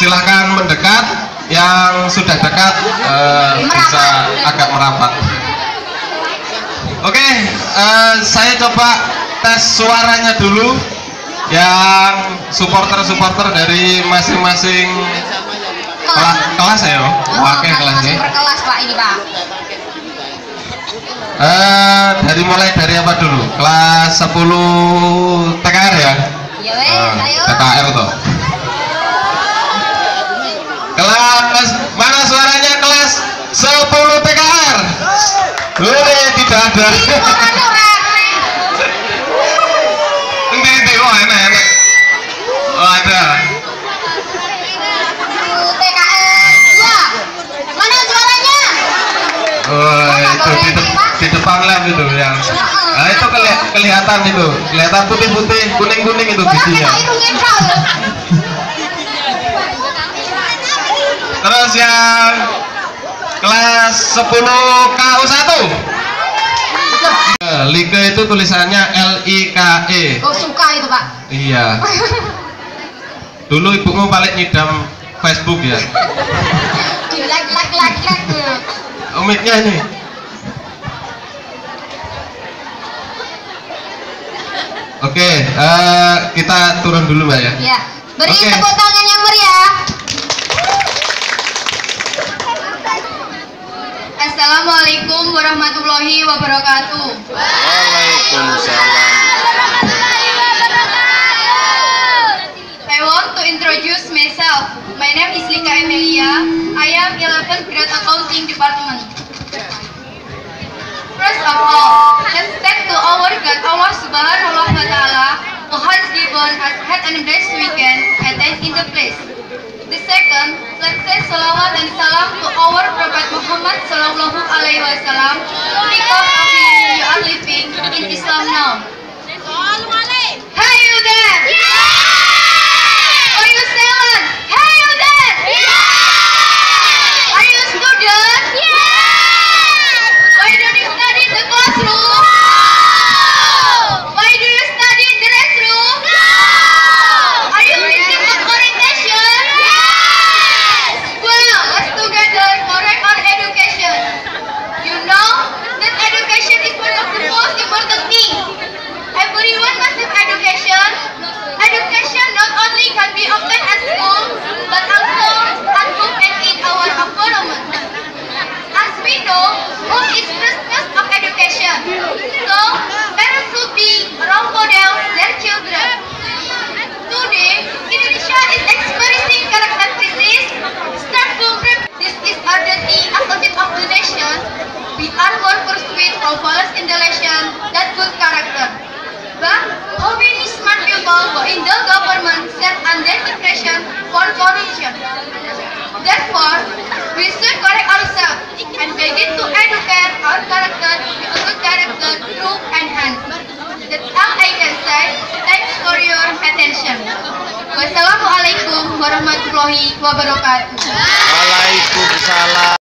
Silahkan mendekat, yang sudah dekat bisa agak merapat. Oke, saya coba tes suaranya dulu. Yang supporter dari masing-masing kelas ya, pakai kelasnya. Kelas Pak ini Pak. Mulai dari apa dulu? Kelas 10 TKR ya? Iya wes, ayo. TKR toh. Kelas mana suaranya kelas 10 TKR? Tidak ada. Ini oh enak. Oh ada. TKR 2. Mana suaranya? Oh itu di depan lab itu yang. Nah itu kelihatan putih-putih, kuning-kuning itu bijinya. Terus yang kelas 10 KU1. Like itu tulisannya LIKE. Oh suka itu Pak. Iya. Dulu ibumu paling ngidam Facebook ya. Di like. Mic-nya ini. Oke, kita turun dulu Mbak ya. Ya. Beri tepuk tangan yang meriah. Assalamualaikum warahmatullahi wabarakatuh. Waalaikumsalam. I want to introduce myself. My name is Lika Emilia. I am 11th grade accounting department. First of all, let's thank to our God Allah Subhanahu wa Ta'ala who has given us had a blessed weekend attend in the place. The second, let's say salawat and salam to our Prophet Muhammad Sallallahu Alaihi Wasallam, because of him you are living in Islam now. Hey you there! Are you silent? Hey you there! Are you a student? Why don't you study in the classroom? Why do you study in the restroom? Are you missing the orientation? Well, let's together correct our education. You know that education is one of the most important things. Everyone must have education. Education not only can be obtained at school, but also at home and in our environment. As we know, home is first of education. So, parents should be role models their children. Today, Indonesia is experiencing character crisis. Start from this is urgently as a tip of the nation. We are more pursuit of flawless intellectual that good character. But how many smart people in the government set under depression for corruption? Therefore, we should correct ourselves and begin to educate our character with a good character through enhancement. That's all I can say. Thanks for your attention. Wassalamualaikum warahmatullahi wabarakatuh. Waalaikumsalam.